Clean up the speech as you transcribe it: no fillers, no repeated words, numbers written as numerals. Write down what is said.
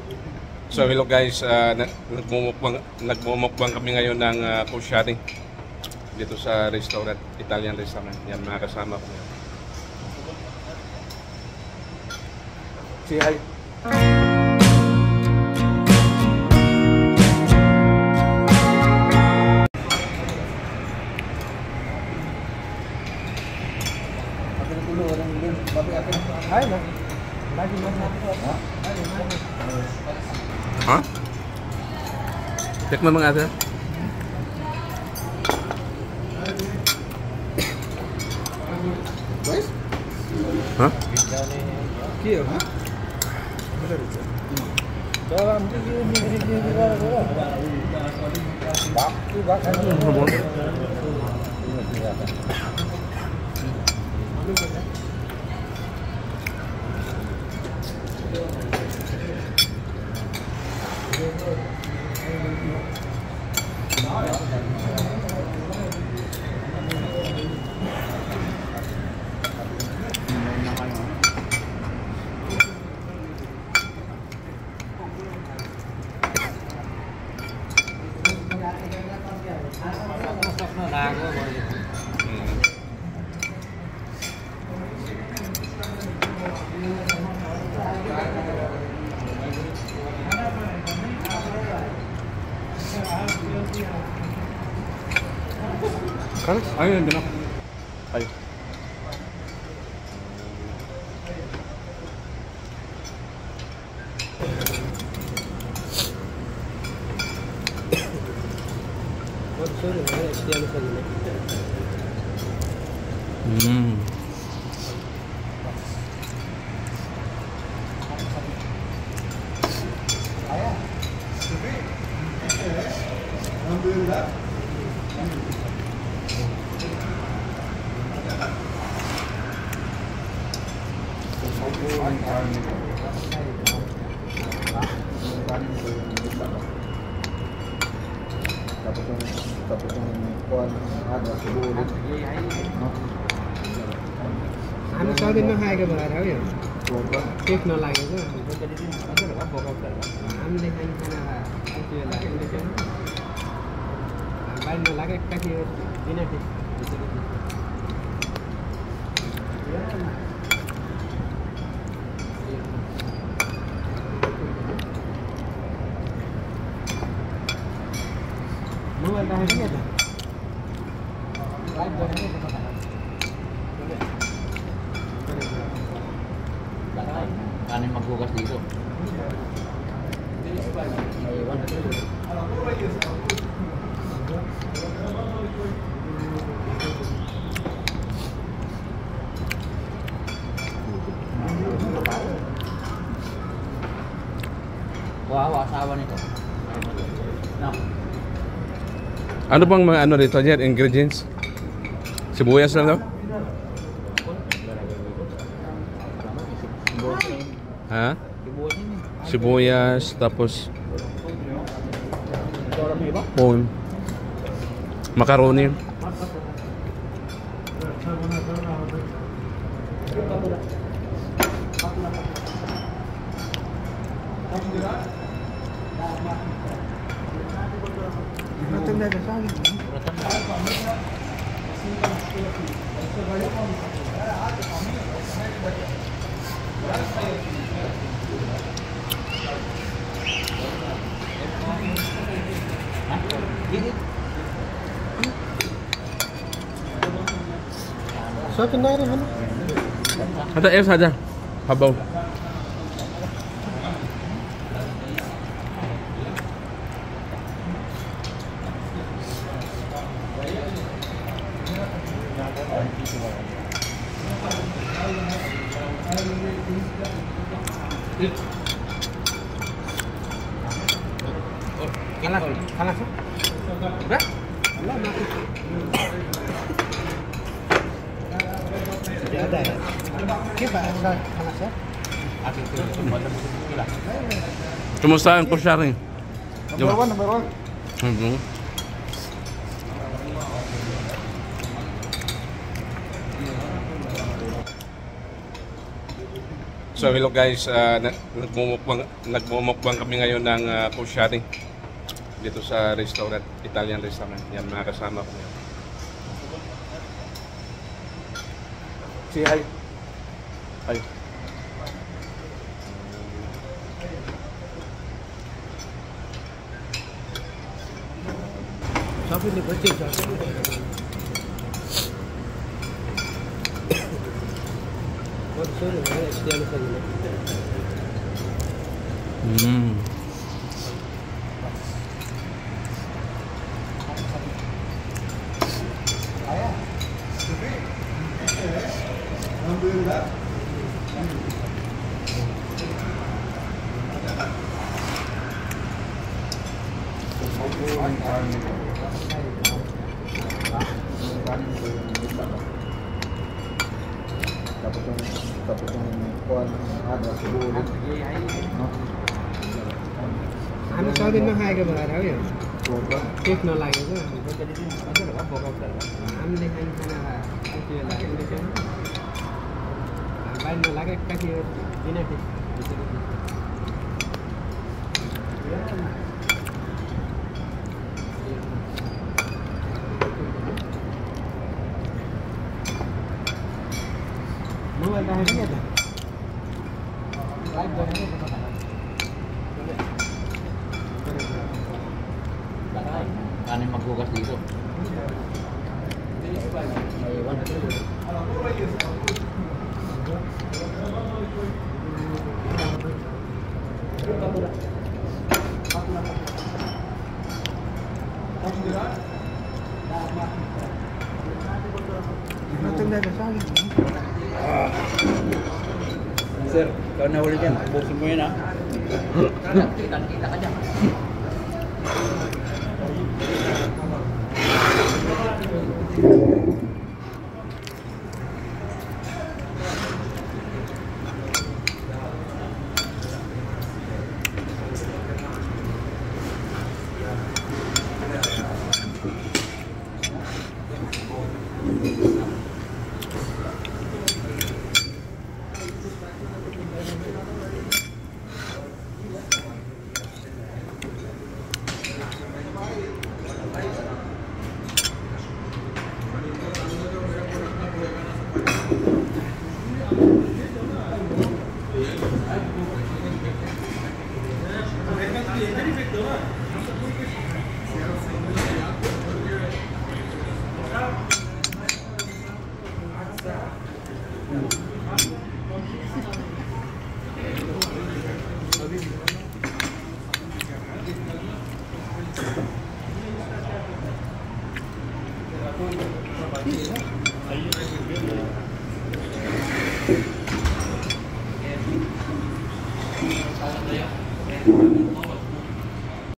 So hello guys, nagmumukbang kami ngayon ng Koshary dito sa restaurant, Italian restaurant. Yan, mga kasama ko yan. Say hi. Hah? Tikman mga ate. Hah? Iya, ha? Dalam Kan? Ayo benar. Ayo. Ano sa atin na hai ka ba raw yun? Cake na lagi ko. Am din ang kana ito yung lagi ko. Bain na lagi kasi dinati. Mau ada hari ni ada? Live boleh ni apa? Kanin magbukas dito. Wow, asawa nito. No. Ano bang mga ano dito dyan, ingredients? Sibuyas lang daw? Ha? Sibuyas, tapos macaroni. So kinarin ano? Ada air saja. Habaw. Kalas. Udah? Belum masih. Tidak ada ya. Coba kalas ya. Kumusta ang Koshary? Number one. So hello guys, nagmumukbang kami ngayon ng Koshary dito sa restaurant, Italian restaurant. Yan, mga kasama ko ngayon. Si hi. Hi. Sabi ni Bati, sabi ni tapos yung kuwan ano siguro no Ano sabi ng kaya ka ba raw yun? If no lagi ko. Amne kan kana itu lagi itu kan. Bain no lagi kasi dinati. Mau ada hari ada. Live dong ini apa? Kanin maghugas dito. Sir, kau na ulit yan. Busin mo yan ha. Kita ka dyan.